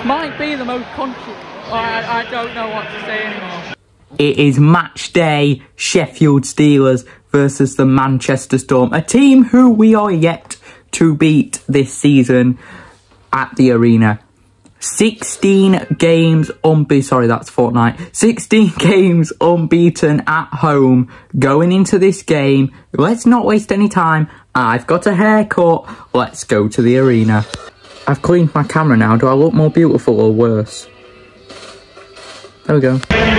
This might be the most I don't know what to say anymore. It is match day, Sheffield Steelers versus the Manchester Storm, a team who we are yet to beat this season at the arena. 16 games unbeaten, sorry, that's Fortnite. 16 games unbeaten at home going into this game. Let's not waste any time. I've got a haircut. Let's go to the arena. I've cleaned my camera now. Do I look more beautiful or worse? There we go.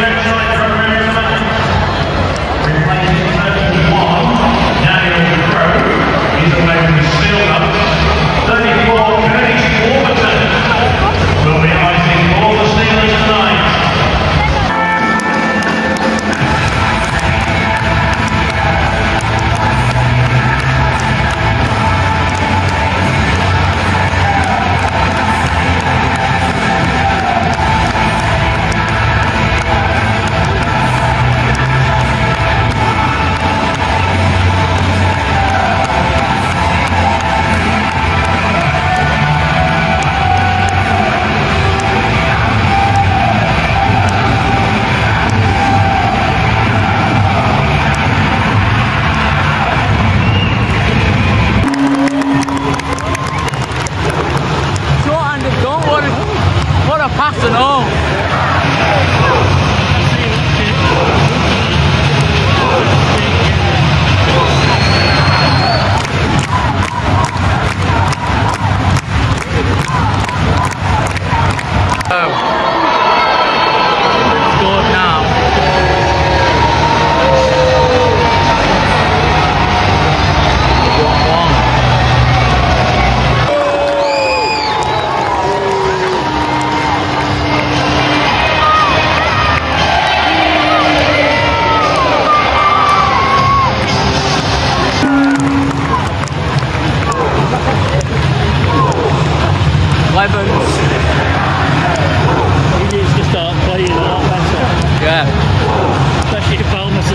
He needs to start playing a lot better. Yeah. Especially if Belmas.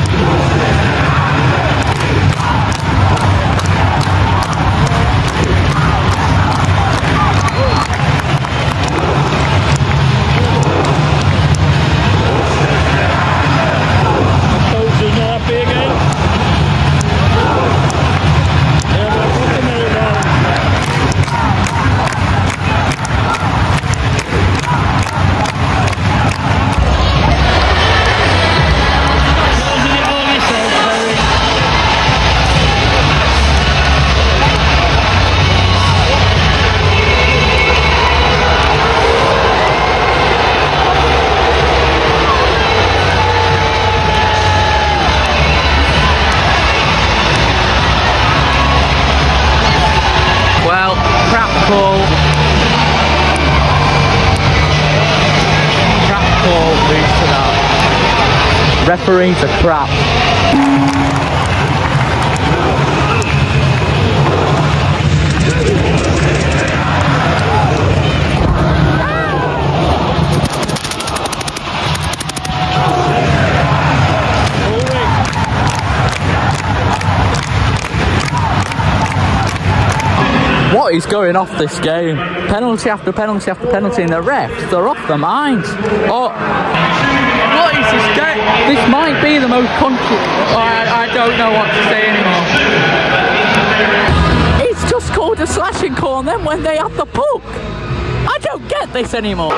Referees are crap. What is going off this game? Penalty after penalty after penalty, and the refs, they're off their minds. Oh, what is this game? This might be the most I don't know what to say anymore. It's just called a slashing corner then when they have the puck. I don't get this anymore.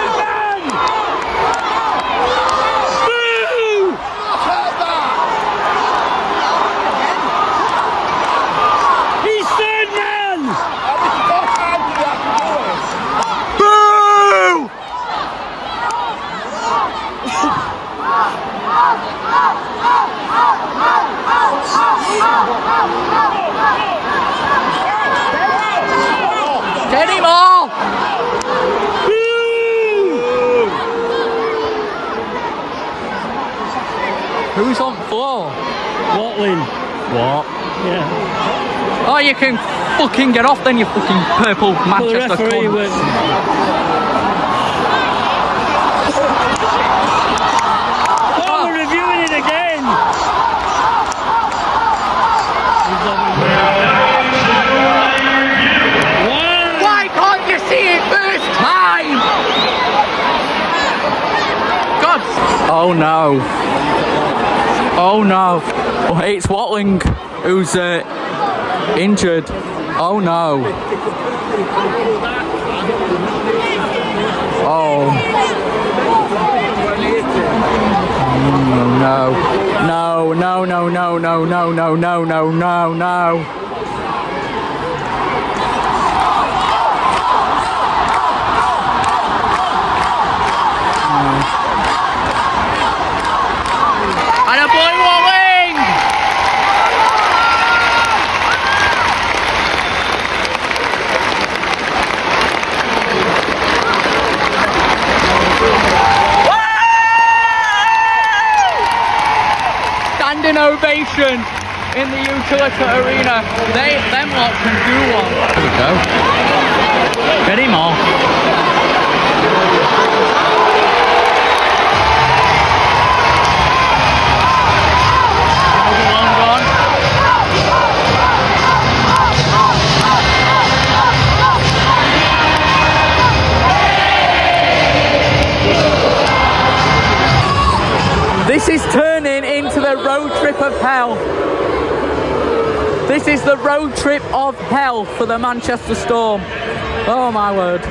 Anymore! Who's on floor? Watling. What? Yeah. Oh, you can fucking get off then, you fucking purple Manchester cunt. Oh, we're reviewing it again! Why can't you see it first time? Oh no. Oh no. Oh, it's Watling who's injured. Oh no. Oh. No. No, no, no, no, no, no, no, no, no, no, no. And a boy Watling! Standing ovation in the Utilita Arena. Them lot can do one. There we go. Get him off. This is turning into the road trip of hell. This is the road trip of hell for the Manchester Storm. Oh my word.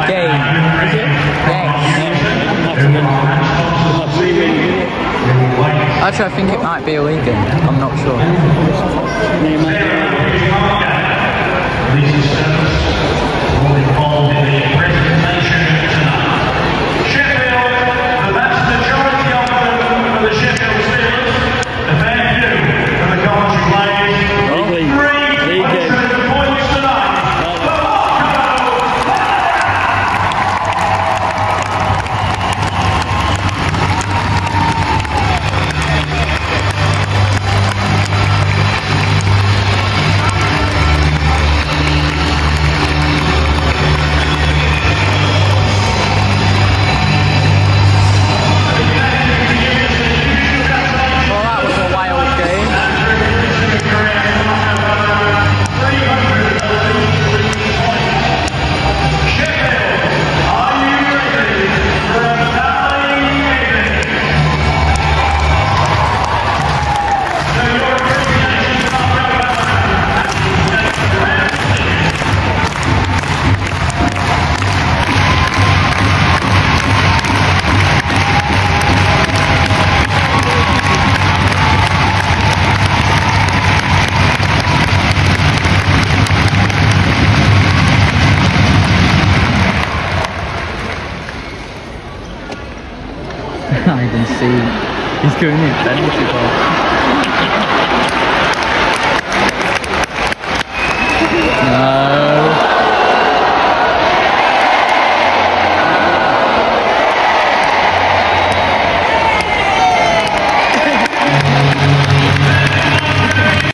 Game. Actually, I think it might be illegal. I'm not sure. I can see he's going in penalty box. No.